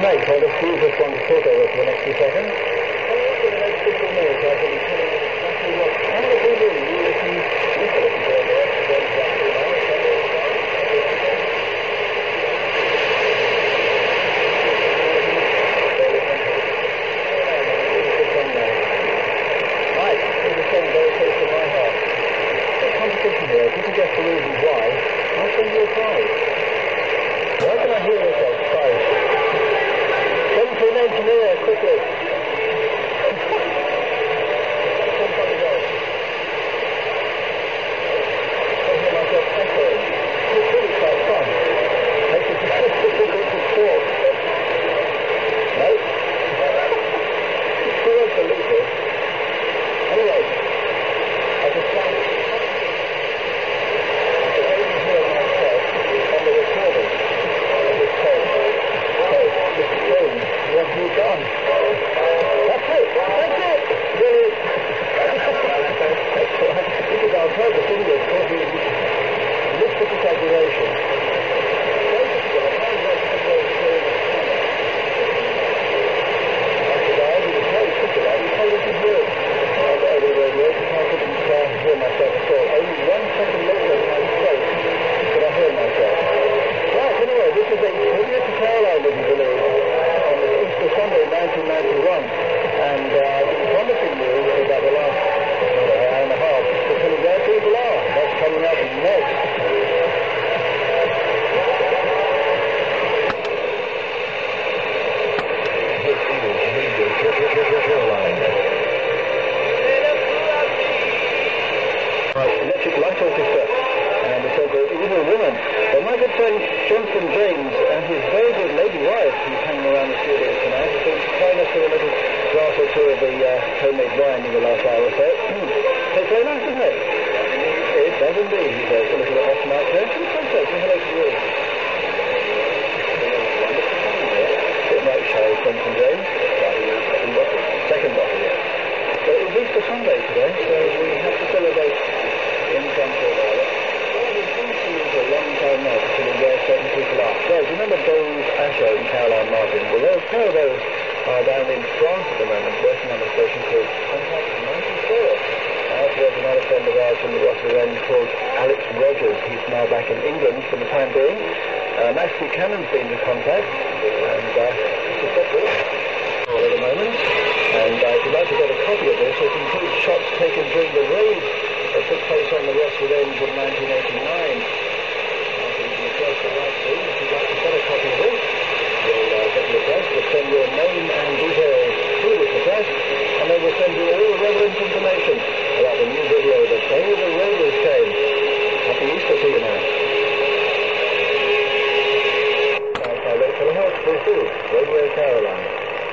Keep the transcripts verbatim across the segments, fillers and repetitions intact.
Okay, so let's use this one to talk over for the next few seconds. And also the next fifteen minutes, I think it's telling us exactly what kind of people you listen, you can listen to on the rest of them exactly now. Right, here's a song very close to my heart. The competition here, if you can guess the reasons why, I'll send you a prize. Where can I hear yourself? Prize. Send for an engineer, quickly. Somebody else. I hear myself echoing. It's really quite fun. Makes it difficult to talk. No? Still don't believe it. Anyway, I just found it. I can only hear myself on the recording of this tape. So, Mister Jones, what have you done? That's it! That's it! Brilliant! This is our purpose, isn't it? Of course, we look at the calculation. Hear myself at all. Only one second later than I spoke could I hear myself. Right, anyway, this is a tribute to Caroline, would you believe, on this Easter Sunday, nineteen ninety-one. And uh, I've been promising you for about the last uh, hour and a half to tell you where people are. That's coming up next. This is Radio Caroline. Electric Light Orchestra and the so-called Evil Woman. Well, my good friend Johnson James and his very good lady wife, who's hanging around the studio tonight, have been supplying us with a little glass or two of the uh, homemade wine in the last hour or so. Mm. Tastes very nice, doesn't it? It does indeed, he says, a little off mic there. Come on, say hello to you. Bit like show, Johnson James. Second bottle. Second bottle, yeah. So it was Easter Sunday today, so we have to celebrate in front of uh, well, we've been through for a long time now to see where certain people are. So, do you remember Dave Asher and Caroline Martin? Well, those pair of those are down in France at the moment, working on a station called Contact ninety-four. I've heard another friend of ours from the Rotterdam end called Alex Rogers. He's now back in England for the time being. Uh, Max Buchanan's been to Contact, and uh, it's a bit good at the moment. And uh, if you'd like to get a copy of this, it includes shots taken during the raid that took place on the Ross Revenge in nineteen eighty-nine. The first to write to, if you'd like to get a copy of this, you'll uh, get the address, we'll send your name and details to this address, and then we'll send you all the relevant information about the new video that day the raiders came. Happy Easter to you now. Now, I wait for the house for food. Radio Caroline.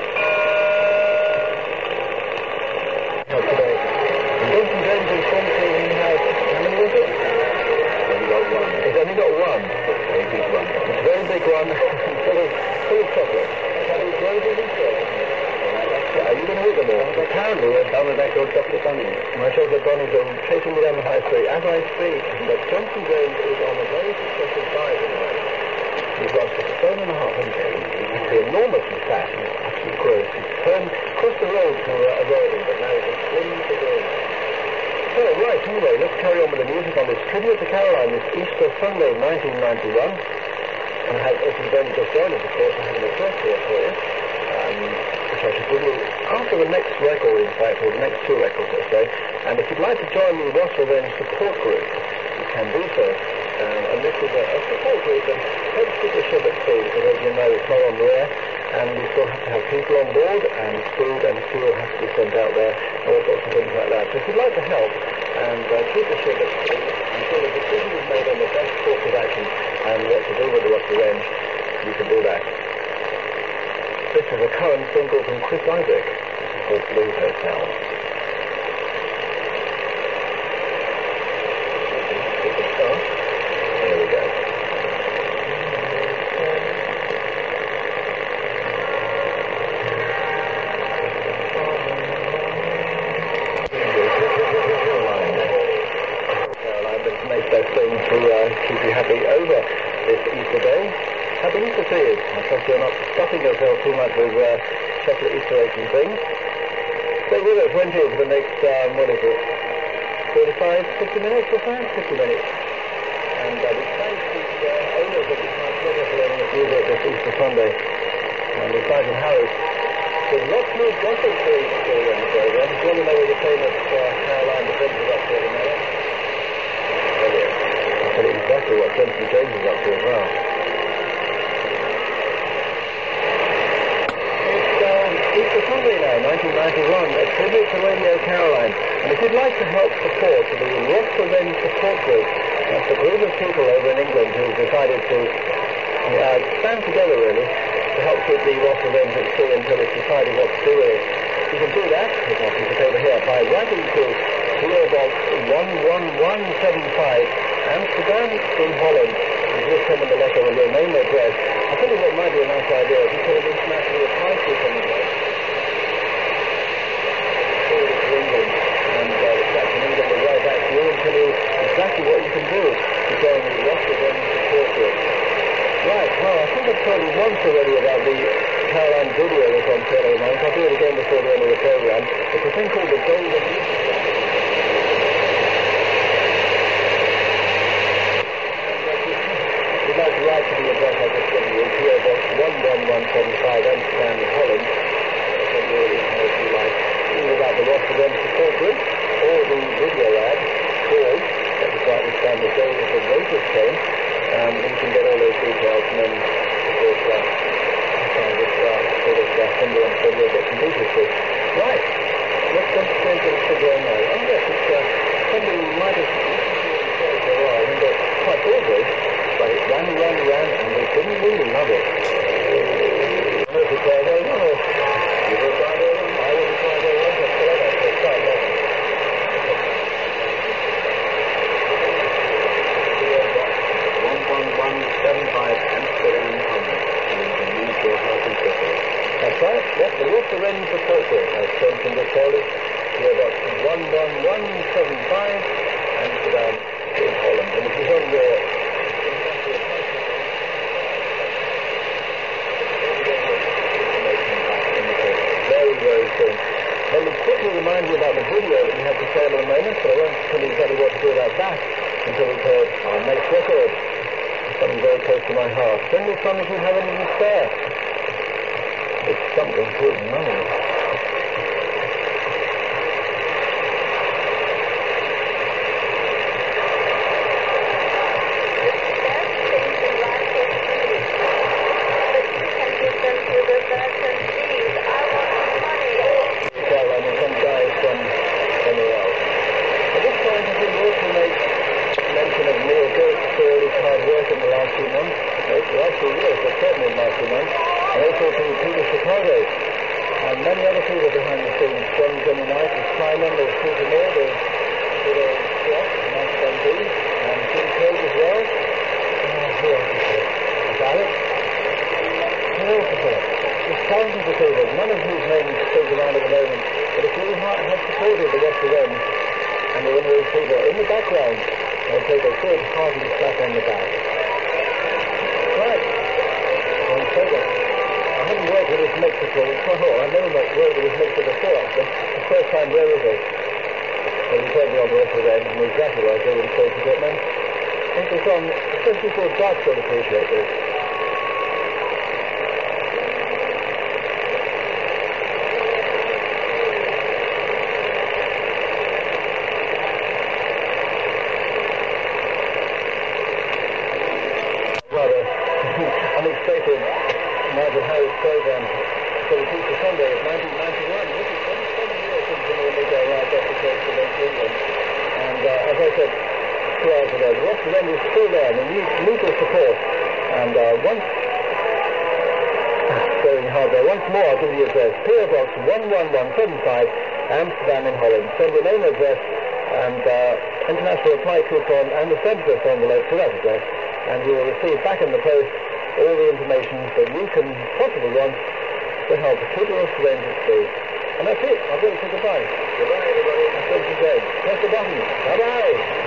Today. Johnson James informed me he has, how many was it? He's only got one. He's only got one. It's a very big one. It's a very big one, full of, full of chocolate. He's very big himself. Are you going to eat them all? Apparently, we're done with that called chocolate bunnies. My chocolate bunnies are chasing me down the high street as I speak. But Johnson James is on a very successful diet at the moment. He's lost a stone and a half, hasn't he? He's enormously fat. He's absolutely gross. He's turned across the road to uh, avoid him, but now he's a slim to go. So, right, anyway, let's carry on with the music on this tribute to Caroline this Easter Sunday, nineteen ninety-one. And I have, if you've only just joined us, of course, I have an address here for you, um, which I should give you after the next record, in fact, or the next two records, let's say. And if you'd like to join the Ross Revenge support group, you can do so. Um, and this is a, a support group that helps keep the ship at sea, because as you know, it's not on the air, and we still have to have people on board, and food and fuel has to be sent out there, all sorts of things like that. So if you'd like to help and uh, keep the ship at sea until the decision is made on the best course of action and what to do with the Ross Revenge, you can do that. This is a current single from Chris Isaac. This is called Blue Hotel. Here we go. Caroline, but make that thing to uh, keep you happy over this Easter day. Happy Easter to you. I trust you're not stuffing yourself too much with uh, chocolate Easter eggs and things. Stay with us, won't you, for the next, um, what is it, forty-five, fifty minutes or so? fifty minutes. And uh, we thank the uh, owners of this nice weather for letting us use it this Easter Sunday. And we find in Harris. There's lots more gossip for Easter on the program. Do you want to know where the famous uh, Caroline Defence is up to at the moment? Well, yeah. I'll tell you exactly what Jensen James is up to as well. Easter Sunday now, nineteen ninety-one, a tribute to Radio Caroline. And if you'd like to help support the Ross Revenge Support Group, that's a group of people over in England who've decided to uh, stand together really to help keep the Ross Revenge at sea until it's decided what to do with it. You can do that, as I can over here, by writing to P O Box one one one seven five, Amsterdam in Holland. You just send them a letter with your name and address. I think it might be a nice idea if you put an international reply to something like that. And uh, the chap in England will write back to you and tell you exactly what you can do to join the Ross Revenge Support Group. Right, well, I think I've told you once already about the Caroline video that's on P R ninety-nine. I'll do it again before the end of the program. It's a thing called the Golden Easter. If you'd like to write to the address I just given you, P O Box one one one seven five, Amsterdam in Holland. I'll send you all the information you like. Either about the Ross Revenge Support Group or the video ad, or that was right this time the day that the Rangers came, um, and you can get all those details and then of course uh, kind of just uh, sort of uh, send you and send you bits and pieces to. Right, let's go to the figure on now. Oh yes, it's uh, something you might have listened to in the show for a while. I think it's quite Broadway, but it ran, ran, ran, and they didn't really love it. I don't know if it's there, though, or you will find it. I will find it. That's right, yes, the Ross Revenge Support Group, as Jensen just told us, P O Box one one one seven five, Amsterdam in Holland. And if you're on your very, very soon. Let me quickly remind you about the video that we have to sale in a moment, but I won't tell you exactly what to do about that until we've heard our next record. Something very close to my heart. Send me some if you have anything spare. It's something good money. Amsterdam in Holland. Send your name, address, and uh, international reply coupon and the send address envelope to that address, and you will receive back in the post all the information that you can possibly want to help keep your revenge at sea. And that's it. I've got to say goodbye. Goodbye, everybody. That's it today. Press the button. Bye-bye.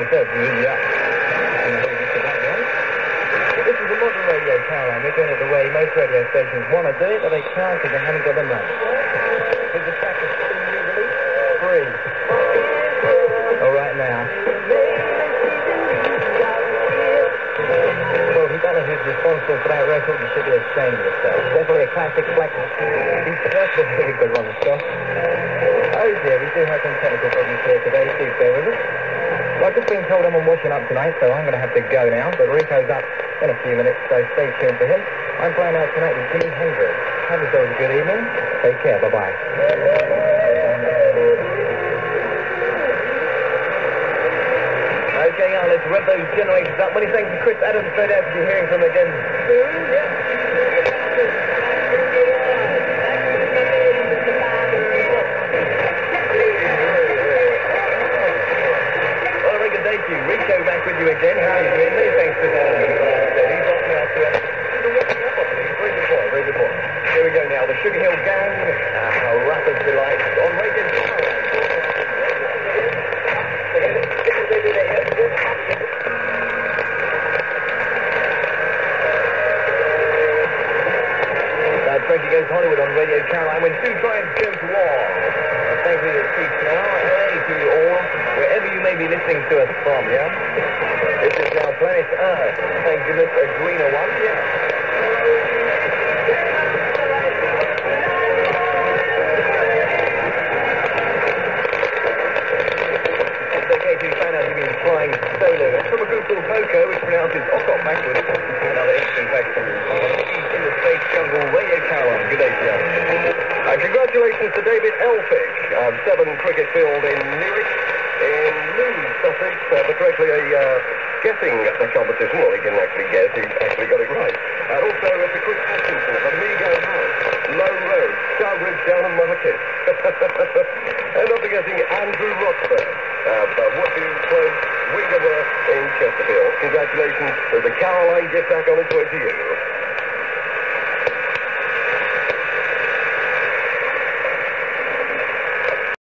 said, yeah. This is a modern radio, Caroline. We're doing it the way most radio stations want to do it, but they can't because they haven't got the money. Is the track is legally free. All right now. Well, if you don't know who's responsible for that record, you should be ashamed of yourself. Definitely a classic black. He's definitely a good one, Scott. Oh dear, we do have some technical problems here today. Please bear with us. Well, I've just been told I'm on washing up tonight, so I'm going to have to go now. But Rico's up in a few minutes, so stay tuned for him. I'm playing out tonight with Jimi Hendrix. Have yourselves a good evening. Take care. Bye-bye. Okay, now let's rev those generators up. Many thanks to Chris Adams. No doubt to be hearing from him again soon. Yeah. Rico back with you again. How are you doing? Many thanks to that. He's off now to a... Very good boy, very good boy. Here we go now. The Sugar Hill Gang. Our Rapid Delight on Radio Fax. Now, Frankie Goes Hollywood on Radio Caroline when two tribes go to war. Thank you to the streets now. Hey to you all, wherever you may be listening to us from, yeah? This is now Planet Earth. Thank goodness, a greener one, yeah. It's okay to find out you've been flying solo. It's from a group called Poco, which pronounces Okot backwards. Another interesting fact from in the space jungle, Radio Caroline. Good day to you. Uh, congratulations to David Elphick of Severn Cricket Field in Newark, in Leeds, Sussex, uh, but correctly a uh, guessing the competition. Well, he didn't actually guess, he actually got it right. And also uh, to Chris Hutchinson of Amigo House, Low Road, Starbridge down in Market. And not forgetting Andrew Roxburgh of uh, Woodview Close, Wingerworth in Chesterfield. Congratulations, there's a Caroline gift back on its way to you.